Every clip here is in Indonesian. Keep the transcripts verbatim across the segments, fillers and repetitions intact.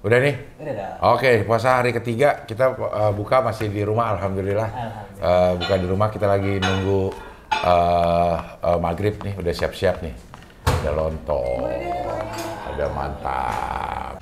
Udah nih? Udah dah. Oke, puasa hari ketiga kita uh, buka masih di rumah, alhamdulillah. Alhamdulillah. Uh, buka di rumah, kita lagi nunggu uh, uh, maghrib nih, udah siap-siap nih. Ada lontong, ada mantap.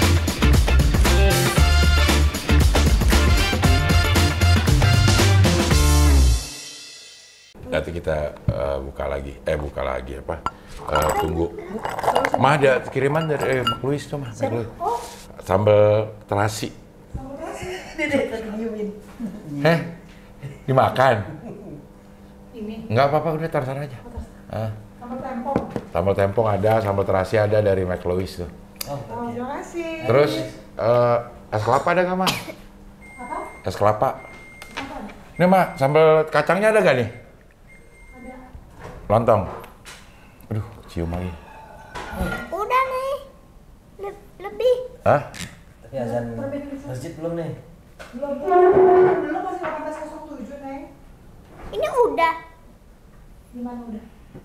Nanti kita uh, buka lagi, eh buka lagi apa? Uh, tunggu. Mah ada kiriman dari eh, Mak Luis tuh mah. Oh. Sambal terasi. Sambal terasi. Dede tadi nyiumin. Heh? Dimakan? Ini. Enggak apa-apa, udah taruh aja. Ah. Sambal tempong. Sambal tempong ada, sambal terasi ada dari Mak Luis tuh. Oh, Oh, terima kasih. Terus uh, es kelapa ada nggak, Mah? Apa? Es kelapa. Apa? Ini, Mah, sambal kacangnya ada nggak nih? Ada. Lontong. Aduh, cium lagi. Udah nih. Le- lebih. Hah? tapi azan masjid belum nih? Belum. Belum masih delapan belas nol tujuh, Neng. Ini udah. Gimana udah?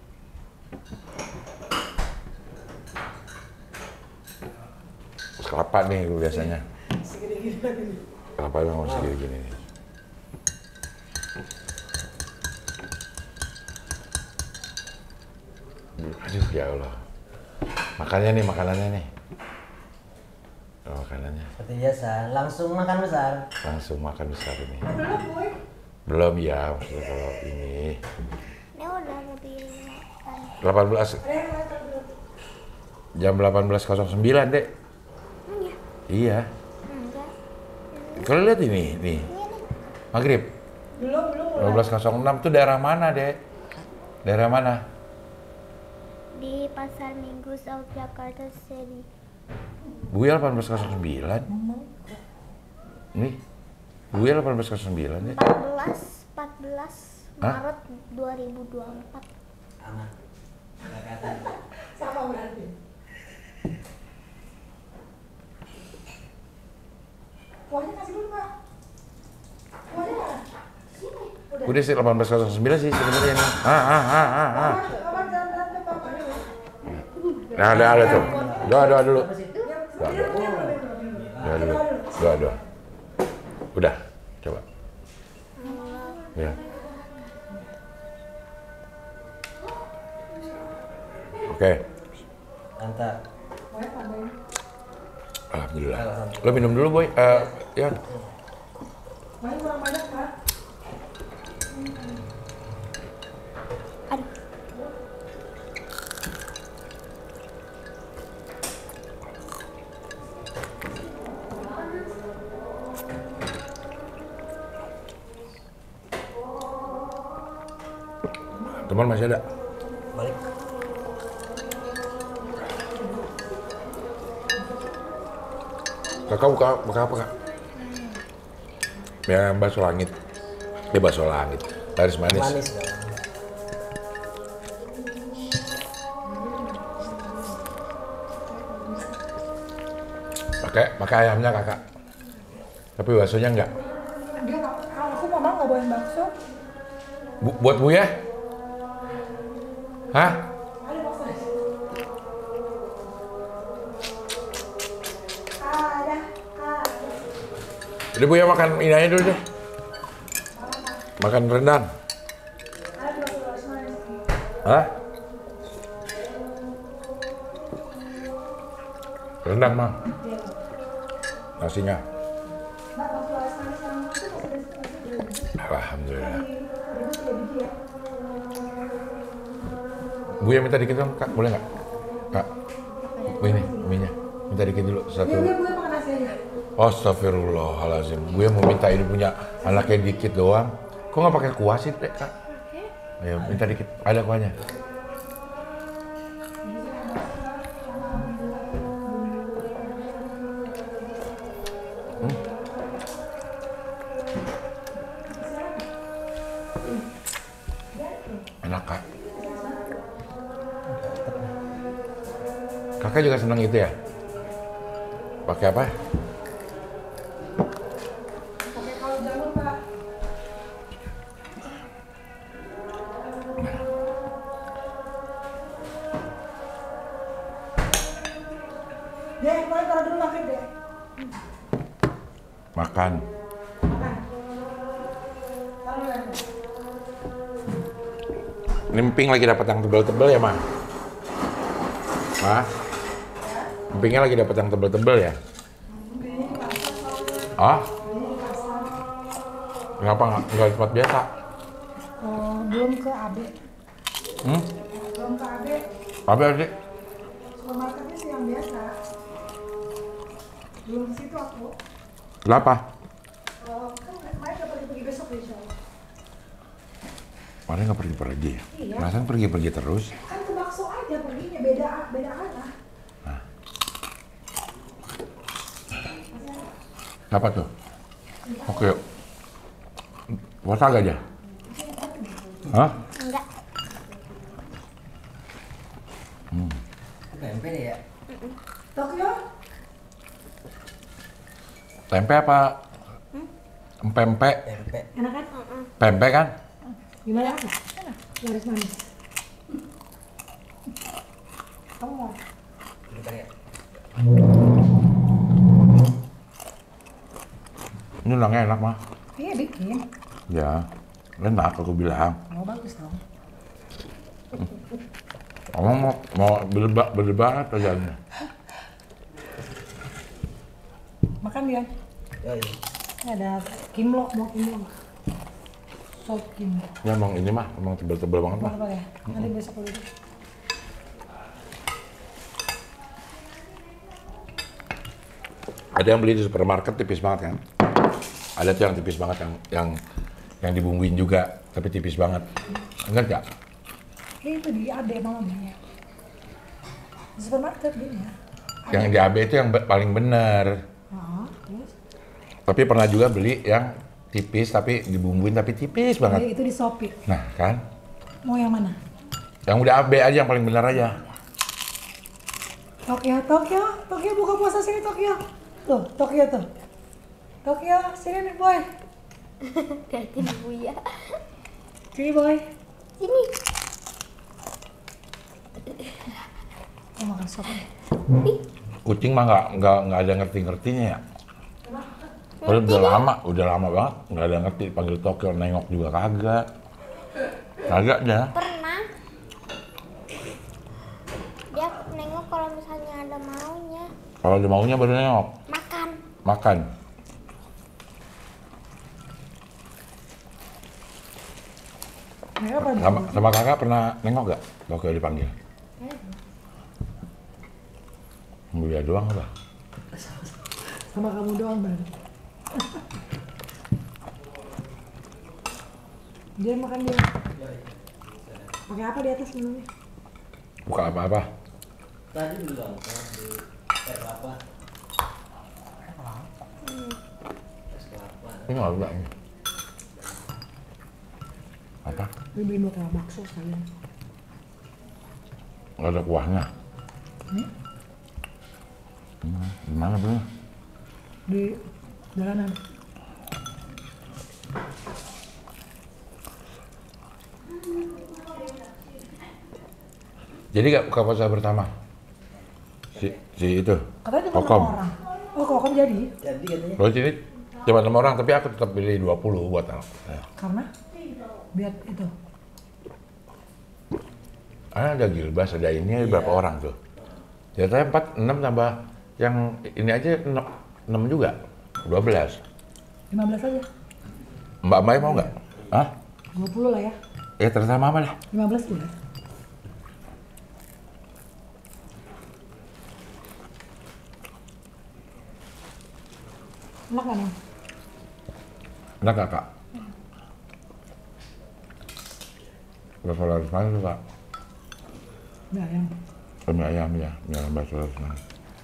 Es kelapa nih biasanya. Segede-gede lagi nih. Kelapa memang masih gini-gini nih. Aduh, ya Allah. Makannya nih, makanannya nih. Oh, makanannya. Seperti biasa, langsung makan besar. Langsung makan besar ini. Oh, belum, Boy. Belum ya, maksudnya kalau ini. Ini udah lebih. delapan belas, Ada yang lain tak belum? jam delapan belas nol sembilan, Dek. Enggak. Iya. Enggak. Kalau lihat ini, nih. Maghrib. Belum, belum. dua belas nol enam tuh daerah mana, Dek? Daerah mana? Di Pasar Minggu South Jakarta City. Gue delapan belas nol sembilan. Nih. Gue delapan belas nol sembilan, Dek. empat belas empat belas Hah? Maret dua ribu dua puluh empat. Aman. Nggak kelihatan. Sama berarti. Kuahnya kasih dulu, Pak. Kuahnya mana? Sini. Udah. Udah sih delapan belas nol sembilan sih sebenarnya nih. Ah, ah, ah, ah, ah. Aman, aman, jangan berat, Pak. Nah, ada, ada tuh. Doa, doa dulu. Apa sih? Doa, doa. Doa dulu. Doa, doa. Udah, coba. Ya. Oke, Mantap. Kuahnya tambahin. alhamdulillah. Lo minum dulu, Boy. Eh, ya. Kuahnya kurang banyak, Pak. Aduh. Teman masih ada? Balik. Kakak buka, buka apa, Kak? Ya, bakso langit. Ya, bakso langit. Laris manis. Manis dong. Pakai, pakai ayamnya, Kakak. Tapi baksonya enggak. Dia nggak, kalau aku mama nggak bawain bakso. Bu, buat Bu ya? Hah? Ada bakso. Ada, ada. Jadi Bu ya makan ini aja dulu deh. Makan rendang. Ada bakso laris manis. Hah? Rendang, Mang. Iya. Nasinya. Mbak, bakso laris manis yang itu masih ada masih ada. Alhamdulillah. Di rebus ya, Diki ya. Bu ya minta dikit dong, Kak. Boleh nggak? Kak. Bu ini, mie-nya. Minta dikit dulu. Satu. Iya, iya, gue makan nasi aja. Astagfirullahaladzim. Gue mau minta ini punya anaknya dikit doang. Kok nggak pakai kuah sih, Dek, Kak? Ayo, minta dikit. Ada kuahnya. Hmm. Enak, Kak. Kakak juga senang itu ya? Pakai apa? Pakai kaldu jamur, Pak. Deh, boleh taruh dulu maghrib deh. Makan. Makan. Taruh ya. Ini emping lagi dapat yang tebel-tebel ya, Ma? Ma? Empingnya lagi dapat yang tebel-tebel ya? Ah? Kenapa nggak nggak tempat biasa? Oh, belum ke A B. Hmm? Belum ke A B. Apa sih? Supermarketnya sih yang biasa. Belum ke situ aku. Kenapa? Oh, kan kemarin udah pergi-pergi besok deh, Syah. Mana nggak pergi-pergi ya? Iya. Masa pergi-pergi terus? Kan ke bakso aja perginya, beda beda arah. Apa tuh? Oke. Puasa gak aja? Hah? Enggak. Hmm. Tempe deh ya. Tokyo? Tempe apa? Empempe? Tempe. Enak kan? Pempek kan? Gimana aku? Enak. Manis-manis. Kamu mau? Bentar ya. Ini ulangnya enak, mah. Iya bikin. Ya, enak aku bilang. Oh bagus dong. Kamu mau mau berdebat berdebat aja nih. Makan dia. Yoi. Ini ada kimlok, mau kimlok. Sop kimlok. Ya emang ini mah emang tebel-tebel banget mah. Apa ya? Nanti besok dulu. Ada yang beli di supermarket tipis banget kan? Ada tuh yang tipis banget yang yang yang dibumbuin juga tapi tipis banget. Enggak nggak? Eh, itu di A D mama belinya. Di supermarket belinya. Yang di A B itu yang be- paling bener. Oh, terus? Tapi pernah juga beli yang tipis tapi dibumbuin tapi tipis Eh, banget. itu di Shopee. Nah kan? Mau yang mana? Yang udah A B aja yang paling bener aja. Tokyo, Tokyo, Tokyo buka puasa sini Tokyo. Tuh, Tokyo tuh. Tokyo, sini nih boy. Liatin Buya. Sini boy. Sini. Mau makan sop nih. Kucing mah nggak nggak nggak ada ngerti-ngertinya ya. Udah, udah lama, udah lama banget nggak ada ngerti panggil Tokyo, nengok juga kagak. Kagak dah. Pernah. Dia nengok kalau misalnya ada maunya. Kalau dia maunya baru nengok, Makan. makan. Mereka apa Sama, sama kakak pernah nengok gak Tokyo dipanggil? Dia doang apa? sama kamu doang baru. Dia makan dia. Pakai apa di atas menunya? Buka apa-apa? Tadi belum kan di es kelapa. Es kelapa. Ini nggak ada. Apa? Dia beli dua kayak bakso sekalian. Nggak ada kuahnya. Hmm? Hmm, di mana belinya? Di jalanan. Jadi gak buka puasa bersama? Si, si itu? Katanya cuma Kokom. enam orang. Oh, Kokom jadi? Jadi katanya. Kalau sini cuma enam orang, tapi aku tetap pilih dua puluh buat anak. Ya. Karena biar itu. Ada Gilbas, ada ini, ada berapa Iya. orang tuh? Jatahnya empat, enam tambah yang ini aja enam juga, dua belas. lima belas aja. Mbak Mai mau nggak? Hah? dua puluh lah ya. Ya terserah mama lah. lima belas juga. Enak kan? Em? Enak gak kak? Berapa ratus mana tuh kak? Mie ayam. Mie ayam ya, mie ayam bakso ratus mana?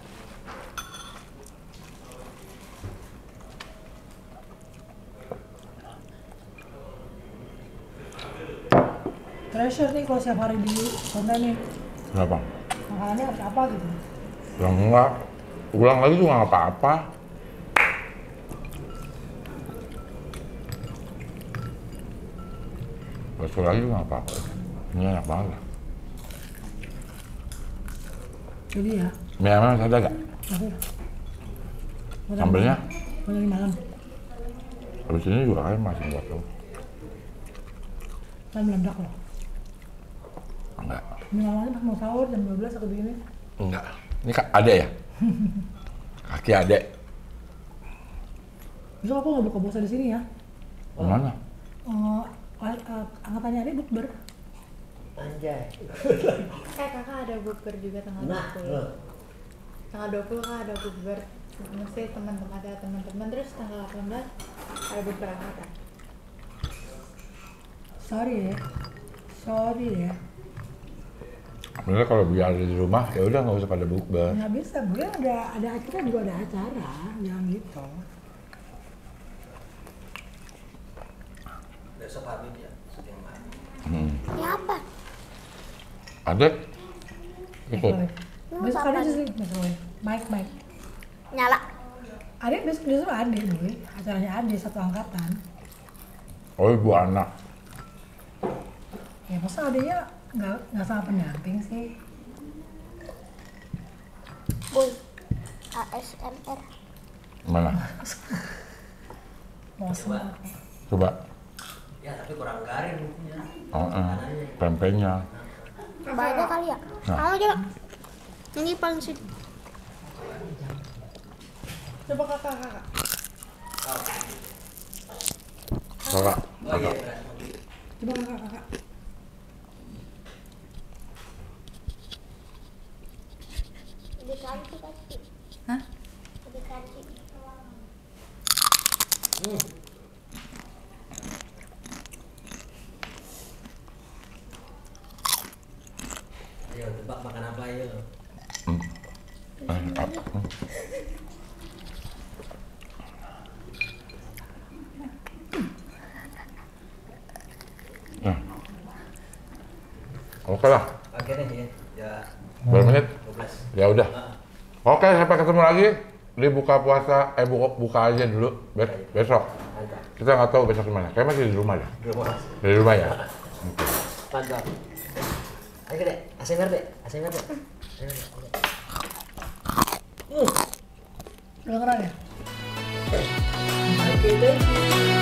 Treasure nih kalau setiap hari di kontenin. Kenapa? Makanannya harus apa gitu. Yang enggak, ulang lagi juga nggak apa-apa. Bakso lagi juga nggak apa-apa. Ini enak banget lah. Jadi ya. Mie ayamnya masih ada nggak? Tapi. Sambelnya? Mau dari malam. Habis ini juga kan masih buat lo. Kan meledak loh. Enggak. Ini awalnya pas mau sahur jam dua belas aku begini. Enggak. Ini kak adek ya? Kaki adek. Besok aku nggak buka puasa di sini ya. Gimana? Uh, uh, angkatannya adik bukber. Anjay. Eh kakak ada bukber juga tanggal dua Nah, puluh. lo. Tanggal dua puluh kakak ada bukber. Mesti teman-teman ada teman-teman terus tanggal delapan belas ada bukber angkatan. Sorry ya. Sorry ya. Sebenarnya kalau biar di rumah ya udah nggak usah pada bukber. Nggak bisa, boleh ada ada acara juga ada acara, jangan gitu. Besok habis ya, syuting lagi. Hmm. Ini apa? Adek ikut. Boleh. Ini Besok apa ada nih? sih, besok boleh. Baik baik. Nyala. Adik besok justru adik nih, acaranya adik satu angkatan. Oh ibu anak. Ya masa adiknya nggak nggak sama pendamping sih. Boy. A S M R. Mana? Mau semua. Coba. Ya tapi kurang garing ya. Oh, eh. Pempeknya. Coba aja kali ya. Nah. Mau coba. Ini paling sih. Coba kakak kakak. Kakak. Oh iya, Kakak. beras. Coba kakak kakak. Lebih crunchy pasti. Hah? Lebih crunchy. Hmm. Ayo tebak makan apa ayo. Hmm. Eh, apa? Hmm. Nah. Oke lah. Oke deh ya. Ya Berapa menit? dua belas. Ya udah. Oke, sampai ketemu lagi di buka puasa. Eh buka, buka aja dulu Bes- besok. Mantap. Kita nggak tahu besok di mana. Kayak masih di rumah ya. Di rumah. Di rumah ya. Oke. Mantap. Ayo deh, A S M R deh, A S M R deh. Ayo, deh. Kedengeran ya? Oke, thank you.